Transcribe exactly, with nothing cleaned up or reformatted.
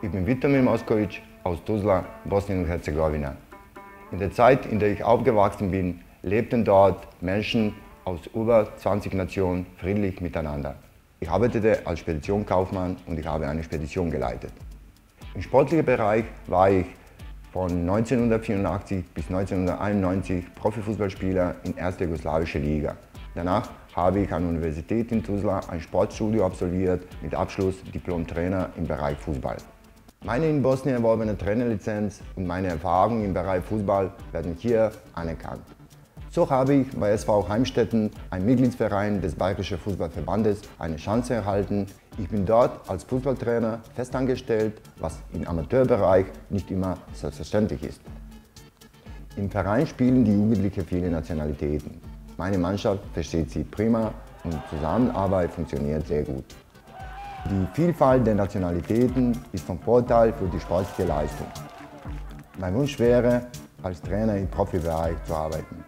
Ich bin Vitomir Moskovic aus Tuzla, Bosnien und Herzegowina. In der Zeit, in der ich aufgewachsen bin, lebten dort Menschen aus über zwanzig Nationen friedlich miteinander. Ich arbeitete als Speditionkaufmann und ich habe eine Spedition geleitet. Im sportlichen Bereich war ich von neunzehnhundertvierundachtzig bis neunzehnhunderteinundneunzig Profifußballspieler in erster jugoslawischer Liga. Danach habe ich an der Universität in Tuzla ein Sportstudio absolviert mit Abschluss Diplom-Trainer im Bereich Fußball. Meine in Bosnien erworbene Trainerlizenz und meine Erfahrungen im Bereich Fußball werden hier anerkannt. So habe ich bei S V Heimstetten, einem Mitgliedsverein des Bayerischen Fußballverbandes, eine Chance erhalten. Ich bin dort als Fußballtrainer festangestellt, was im Amateurbereich nicht immer selbstverständlich ist. Im Verein spielen die Jugendlichen viele Nationalitäten. Meine Mannschaft versteht sie prima und die Zusammenarbeit funktioniert sehr gut. Die Vielfalt der Nationalitäten ist von Vorteil für die sportliche Leistung. Mein Wunsch wäre, als Trainer im Profibereich zu arbeiten.